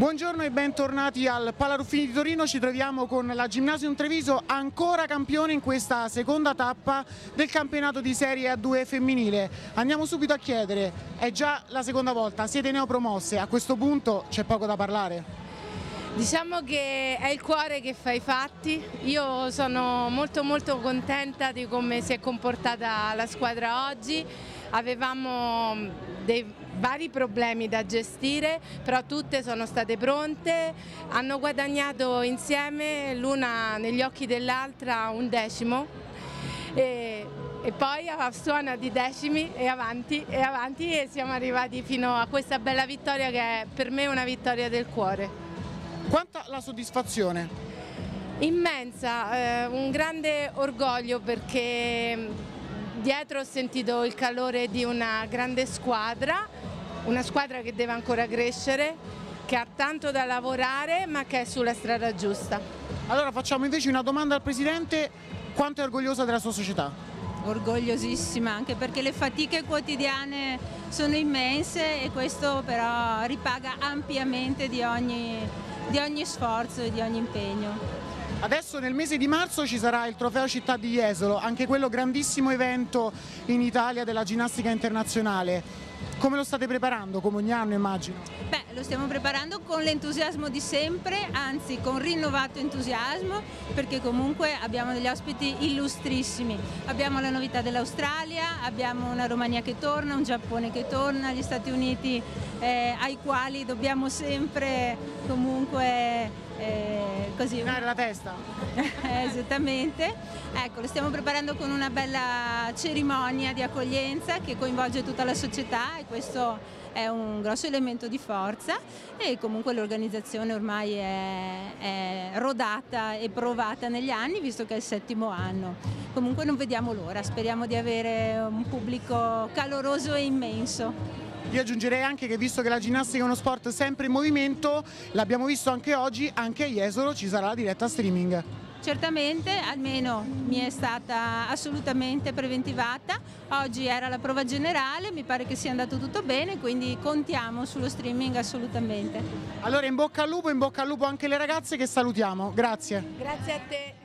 Buongiorno e bentornati al Palaruffini di Torino. Ci troviamo con la Gymnasium Treviso, ancora campione in questa seconda tappa del campionato di Serie A2 femminile. Andiamo subito a chiedere, è già la seconda volta, siete neopromosse, a questo punto c'è poco da parlare? Diciamo che è il cuore che fa i fatti. Io sono molto contenta di come si è comportata la squadra oggi. Avevamo dei vari problemi da gestire, però tutte sono state pronte, hanno guadagnato insieme, l'una negli occhi dell'altra un decimo e poi a suona di decimi e avanti e siamo arrivati fino a questa bella vittoria che è per me una vittoria del cuore. Quanta la soddisfazione? Immensa, un grande orgoglio perché dietro ho sentito il calore di una grande squadra, una squadra che deve ancora crescere, che ha tanto da lavorare ma che è sulla strada giusta. Allora facciamo invece una domanda al Presidente: quanto è orgogliosa della sua società? Orgogliosissima, anche perché le fatiche quotidiane sono immense e questo però ripaga ampiamente di ogni sforzo e di ogni impegno. Adesso nel mese di marzo ci sarà il Trofeo Città di Jesolo, anche quello grandissimo evento in Italia della ginnastica internazionale. Come lo state preparando? Come ogni anno immagino? Beh, lo stiamo preparando con l'entusiasmo di sempre, anzi con rinnovato entusiasmo, perché comunque abbiamo degli ospiti illustrissimi. Abbiamo la novità dell'Australia, abbiamo una Romania che torna, un Giappone che torna, gli Stati Uniti ai quali dobbiamo sempre comunque così Tirare la testa? Esattamente. Ecco, lo stiamo preparando con una bella cerimonia di accoglienza che coinvolge tutta la società e questo è un grosso elemento di forza e comunque l'organizzazione ormai è rodata e provata negli anni, visto che è il 7° anno. Comunque non vediamo l'ora, speriamo di avere un pubblico caloroso e immenso. Io aggiungerei anche che, visto che la ginnastica è uno sport sempre in movimento, l'abbiamo visto anche oggi, anche a Jesolo ci sarà la diretta streaming. Certamente, almeno mi è stata assolutamente preventivata, oggi era la prova generale, mi pare che sia andato tutto bene, quindi contiamo sullo streaming assolutamente. Allora in bocca al lupo anche le ragazze che salutiamo, grazie. Grazie a te.